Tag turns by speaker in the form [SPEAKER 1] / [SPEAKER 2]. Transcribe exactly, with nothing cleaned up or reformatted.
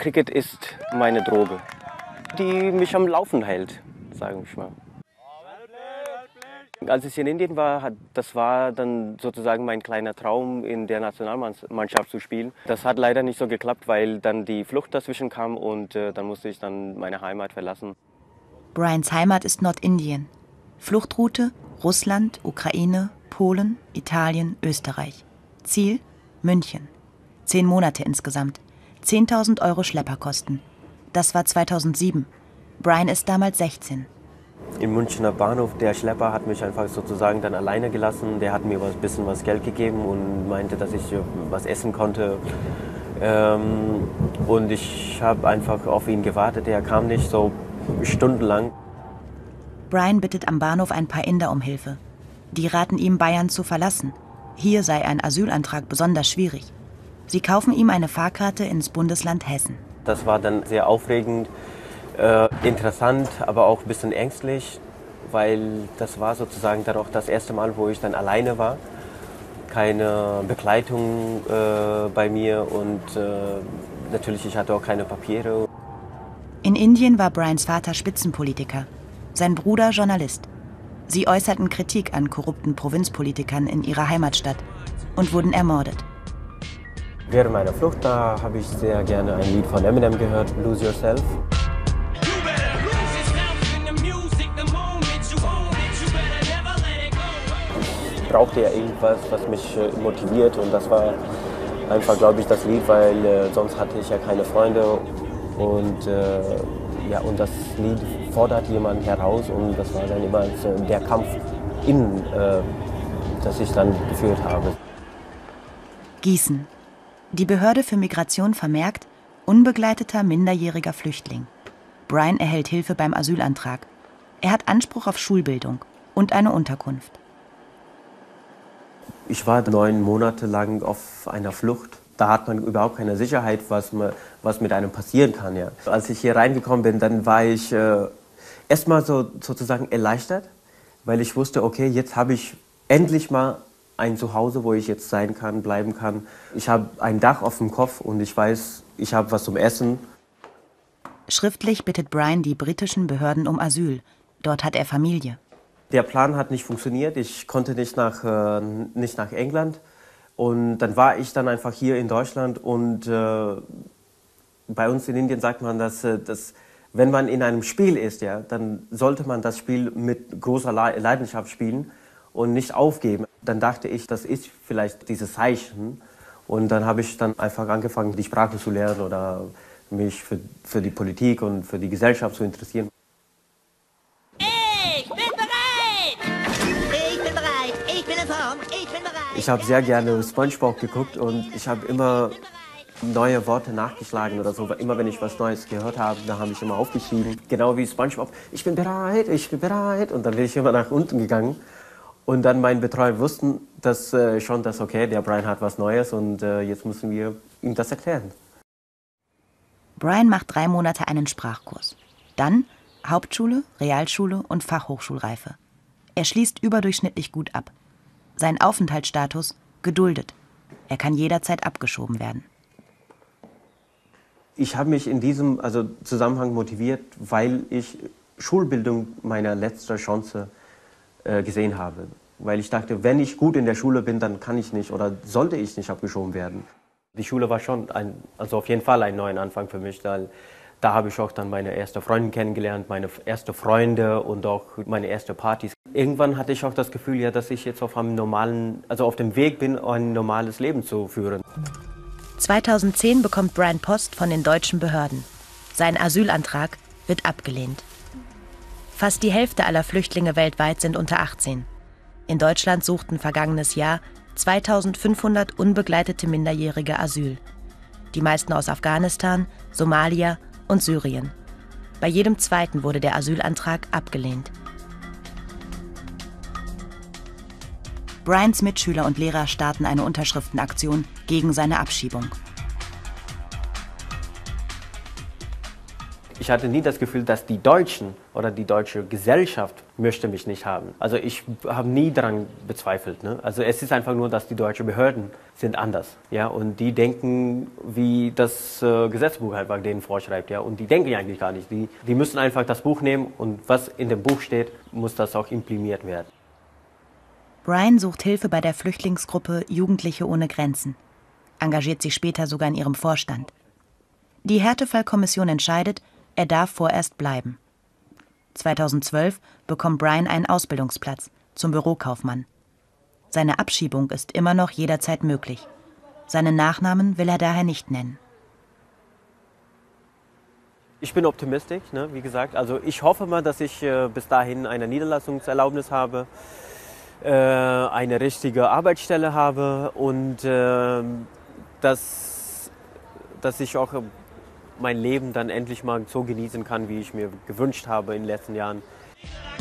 [SPEAKER 1] Cricket ist meine Droge, die mich am Laufen hält, sage ich mal. Als ich in Indien war, das war dann sozusagen mein kleiner Traum, in der Nationalmannschaft zu spielen. Das hat leider nicht so geklappt, weil dann die Flucht dazwischen kam und äh, dann musste ich dann meine Heimat verlassen.
[SPEAKER 2] Brians Heimat ist Nordindien. Fluchtroute Russland, Ukraine, Polen, Italien, Österreich. Ziel München. Zehn Monate insgesamt. zehntausend Euro Schlepperkosten. Das war zweitausendsieben. Brian ist damals sechzehn.
[SPEAKER 1] Im Münchner Bahnhof, der Schlepper hat mich einfach sozusagen dann alleine gelassen. Der hat mir ein bisschen was Geld gegeben und meinte, dass ich was essen konnte. Ähm, und ich habe einfach auf ihn gewartet. Er kam nicht, so stundenlang.
[SPEAKER 2] Brian bittet am Bahnhof ein paar Inder um Hilfe. Die raten ihm, Bayern zu verlassen. Hier sei ein Asylantrag besonders schwierig. Sie kaufen ihm eine Fahrkarte ins Bundesland Hessen.
[SPEAKER 1] Das war dann sehr aufregend. Äh, interessant, aber auch ein bisschen ängstlich, weil das war sozusagen dann auch das erste Mal, wo ich dann alleine war. Keine Begleitung äh, bei mir und äh, natürlich, ich hatte auch keine Papiere.
[SPEAKER 2] In Indien war Brians Vater Spitzenpolitiker, sein Bruder Journalist. Sie äußerten Kritik an korrupten Provinzpolitikern in ihrer Heimatstadt und wurden ermordet.
[SPEAKER 1] Während meiner Flucht da habe ich sehr gerne ein Lied von Eminem gehört, Lose Yourself. Ich brauchte ja irgendwas, was mich äh, motiviert und das war einfach, glaube ich, das Lied, weil äh, sonst hatte ich ja keine Freunde und, äh, ja, und das Lied fordert jemanden heraus und das war dann immer als, äh, der Kampf innen, äh, das ich dann geführt habe.
[SPEAKER 2] Gießen. Die Behörde für Migration vermerkt, unbegleiteter minderjähriger Flüchtling. Brian erhält Hilfe beim Asylantrag. Er hat Anspruch auf Schulbildung und eine Unterkunft.
[SPEAKER 1] Ich war neun Monate lang auf einer Flucht. Da hat man überhaupt keine Sicherheit, was, man, was mit einem passieren kann. Ja. Als ich hier reingekommen bin, dann war ich äh, erstmal so, sozusagen erleichtert, weil ich wusste, okay, jetzt habe ich endlich mal ein Zuhause, wo ich jetzt sein kann, bleiben kann. Ich habe ein Dach auf dem Kopf und ich weiß, ich habe was zum Essen.
[SPEAKER 2] Schriftlich bittet Brian die britischen Behörden um Asyl. Dort hat er Familie.
[SPEAKER 1] Der Plan hat nicht funktioniert. Ich konnte nicht nach, äh, nicht nach England. Und dann war ich dann einfach hier in Deutschland. Und äh, bei uns in Indien sagt man, dass, äh, dass wenn man in einem Spiel ist, ja, dann sollte man das Spiel mit großer Leidenschaft spielen und nicht aufgeben. Dann dachte ich, das ist vielleicht dieses Zeichen. Und dann habe ich dann einfach angefangen, die Sprache zu lernen oder mich für, für die Politik und für die Gesellschaft zu interessieren. Ich habe sehr gerne SpongeBob geguckt und ich habe immer neue Worte nachgeschlagen oder so. Immer wenn ich was Neues gehört habe, da habe ich immer aufgeschrieben. Genau wie SpongeBob, ich bin bereit, ich bin bereit. Und dann bin ich immer nach unten gegangen. Und dann meine Betreuer wussten dass, äh, schon, dass okay, der Brian hat was Neues und äh, jetzt müssen wir ihm das erklären.
[SPEAKER 2] Brian macht drei Monate einen Sprachkurs. Dann Hauptschule, Realschule und Fachhochschulreife. Er schließt überdurchschnittlich gut ab. Sein Aufenthaltsstatus geduldet. Er kann jederzeit abgeschoben werden.
[SPEAKER 1] Ich habe mich in diesem also, Zusammenhang motiviert, weil ich Schulbildung meine letzte Chance äh, gesehen habe. Weil ich dachte, wenn ich gut in der Schule bin, dann kann ich nicht oder sollte ich nicht abgeschoben werden. Die Schule war schon ein, also auf jeden Fall ein neuer Anfang für mich, weil da habe ich auch dann meine erste Freundin kennengelernt, meine erste Freunde und auch meine erste Partys. Irgendwann hatte ich auch das Gefühl, ja, dass ich jetzt auf einem normalen, also auf dem Weg bin, ein normales Leben zu führen.
[SPEAKER 2] zweitausendzehn bekommt Brian Post von den deutschen Behörden. Sein Asylantrag wird abgelehnt. Fast die Hälfte aller Flüchtlinge weltweit sind unter achtzehn. In Deutschland suchten vergangenes Jahr zweitausendfünfhundert unbegleitete Minderjährige Asyl. Die meisten aus Afghanistan, Somalia und Syrien. Bei jedem zweiten wurde der Asylantrag abgelehnt. Brians Mitschüler und Lehrer starten eine Unterschriftenaktion gegen seine Abschiebung.
[SPEAKER 1] Ich hatte nie das Gefühl, dass die Deutschen oder die deutsche Gesellschaft möchte mich nicht haben. Also ich habe nie daran bezweifelt. Ne? Also es ist einfach nur, dass die deutschen Behörden sind anders. Ja? Und die denken, wie das äh, Gesetzbuch einfach denen vorschreibt. Ja? Und die denken eigentlich gar nicht. Die, die müssen einfach das Buch nehmen und was in dem Buch steht, muss das auch implementiert werden.
[SPEAKER 2] Brian sucht Hilfe bei der Flüchtlingsgruppe Jugendliche ohne Grenzen, engagiert sich später sogar in ihrem Vorstand. Die Härtefallkommission entscheidet, er darf vorerst bleiben. zweitausendzwölf bekommt Brian einen Ausbildungsplatz zum Bürokaufmann. Seine Abschiebung ist immer noch jederzeit möglich. Seinen Nachnamen will er daher nicht nennen.
[SPEAKER 1] Ich bin optimistisch, ne, wie gesagt. Also ich hoffe mal, dass ich äh, bis dahin eine Niederlassungserlaubnis habe, äh, eine richtige Arbeitsstelle habe und äh, dass, dass ich auch mein Leben dann endlich mal so genießen kann, wie ich mir gewünscht habe in den letzten Jahren.